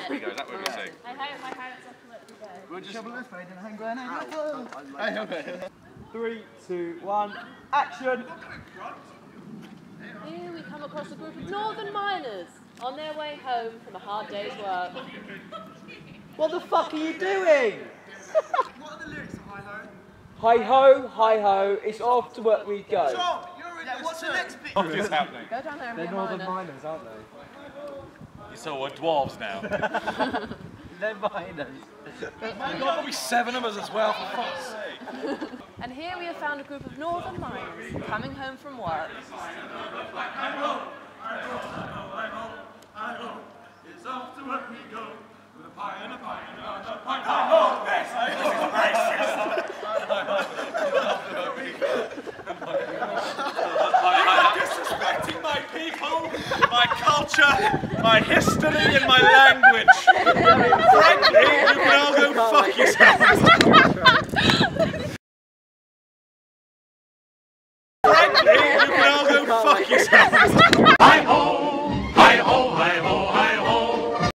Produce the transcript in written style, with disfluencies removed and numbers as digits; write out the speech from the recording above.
we go, is that what we sing? I hope my parents have to let me go. We'll just... Shovel this way, then hang grenade. 3, 2, 1, action! Here we come across a group of northern miners on their way home from a hard day's work. What the fuck are you doing? What are the lyrics of Hi Ho? Hi ho, hi ho, it's off to work we go. Tom, you're in what's the next bit? What is happening? Go down there and be They're a northern miner. miners, aren't they? So we're dwarves now. They're miners. There'll be 7 of us as well, for fuck's sake. And here we have found a group of northern miners coming home from work. It's off to work we go, with a pie and a pie and a pie. I'm disrespecting my people, my culture, my history and my language. Frankly, you can all go fuck yourselves. Frankly, you can all go fuck yourselves.